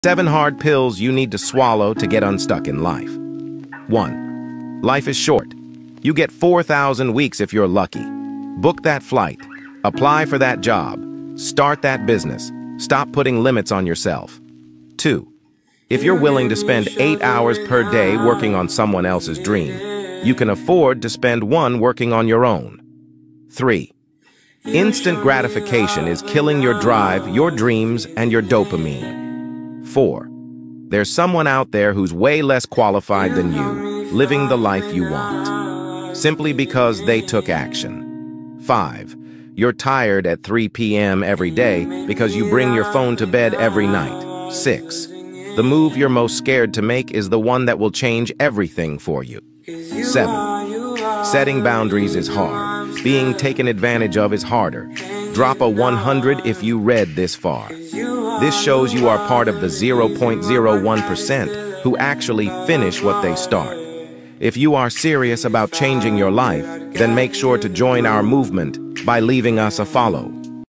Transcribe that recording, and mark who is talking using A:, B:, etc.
A: 7 hard pills you need to swallow to get unstuck in life. 1. Life is short. You get 4,000 weeks if you're lucky. Book that flight. Apply for that job. Start that business. Stop putting limits on yourself. 2. If you're willing to spend 8 hours per day working on someone else's dream, you can afford to spend 1 working on your own. 3. Instant gratification is killing your drive, your dreams, and your dopamine. 4. There's someone out there who's way less qualified than you, living the life you want, simply because they took action. 5. You're tired at 3 p.m. every day because you bring your phone to bed every night. 6. The move you're most scared to make is the one that will change everything for you. 7. Setting boundaries is hard. Being taken advantage of is harder. Drop a 100 if you read this far. This shows you are part of the 0.01% who actually finish what they start. If you are serious about changing your life, then make sure to join our movement by leaving us a follow.